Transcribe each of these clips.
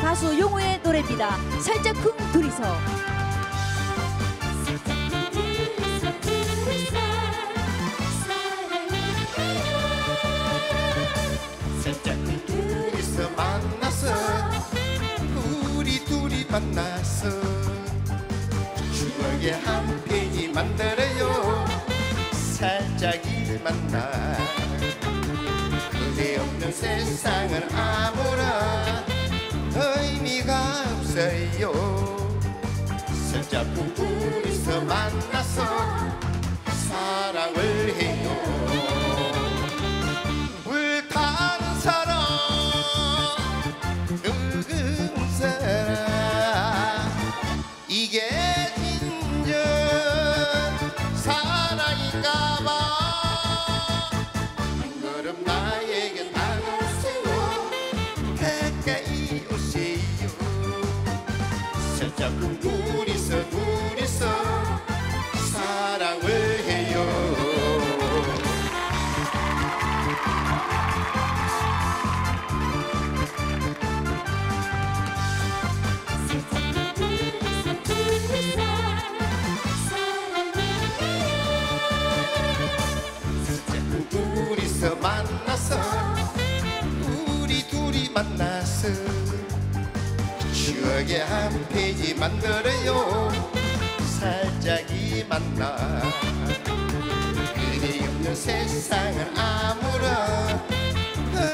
가수 용우의 노래입니다. 살짝쿵 둘이서. 살짝쿵 둘이서 만나서 우리 둘이 만나서 추억의 한 페이지 만들어요. 살짝이 만나 그대 없는 세상은 아무런 의미가 없어요. 살짝쿵 둘이서 만나서 사랑을 해요. 불타는 사랑 뜨거운 사랑 이게 진정 사랑인가봐. 한 걸음 나에게 다가오세요. 가까이 오세요. 살짝쿵 둘이서 사랑을 해요. 둘이서 만나서 우리 둘이 만나서 추억의 한 페이지 만들어요. 살짝이 만나 그대 없는 세상은 아무런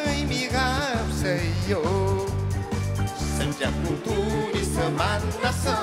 의미가 없어요. 살짝쿵 둘이서 만나서